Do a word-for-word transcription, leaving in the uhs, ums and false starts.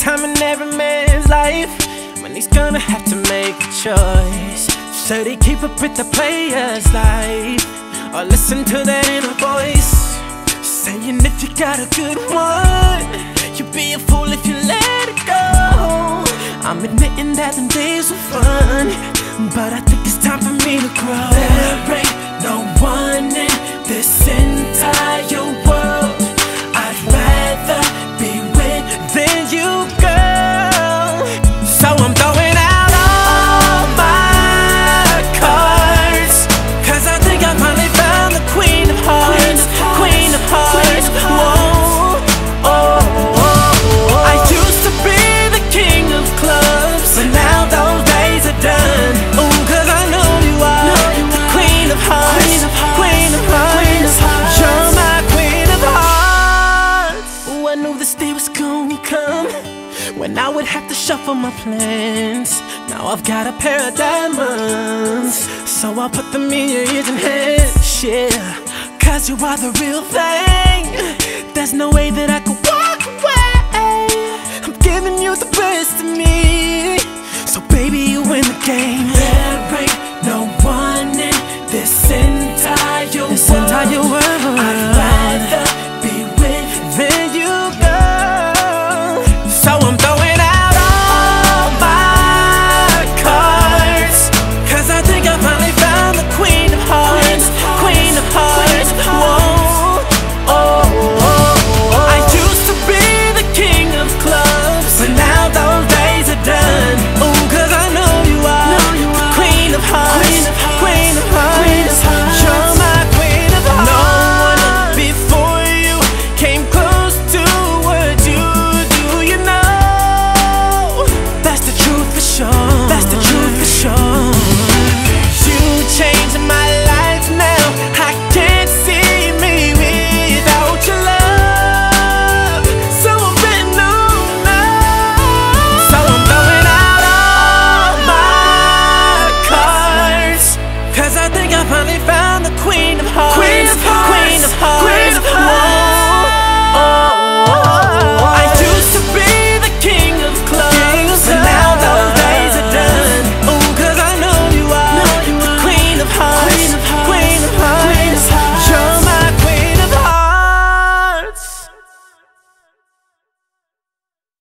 time in every man's life when he's gonna have to make a choice. Should he keep up with the player's life or listen to that inner voice saying if you got a good one, you'd be a fool if you let it go? I'm admitting that them days were fun, but I think it's time for me to grow. There ain't no one in this entire world I'd rather be with than you, girl. So I'm throwing out all my cards, cause I think I finally found the Queen of Hearts. Queen of Hearts, whoa, oh, oh, oh. I used to be the king of clubs, but now those days are done. Ooh, cause I know you are the Queen of Hearts. Queen of Hearts, you're my Queen of Hearts. Ooh, I knew this day was gonna come when I would have to shuffle my plans. Now I've got a pair of diamonds, so I'll put them in your ears and hands, yeah. Cause you are the real thing, there's no way that I could walk away. I'm giving you the best of me, so baby you win the game.